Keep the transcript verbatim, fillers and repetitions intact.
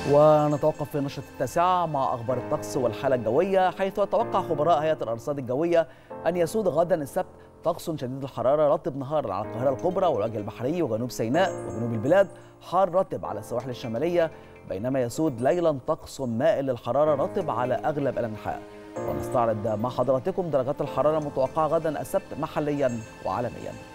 ونتوقف في نشرة التاسعة مع أخبار الطقس والحالة الجوية، حيث يتوقع خبراء هيئة الأرصاد الجوية أن يسود غدا السبت طقس شديد الحرارة رطب نهارا على القاهرة الكبرى والوجه البحري وجنوب سيناء وجنوب البلاد، حار رطب على السواحل الشمالية، بينما يسود ليلا طقس مائل للحرارة رطب على أغلب الأنحاء. ونستعرض مع حضراتكم درجات الحرارة المتوقعة غدا السبت محليا وعالميا.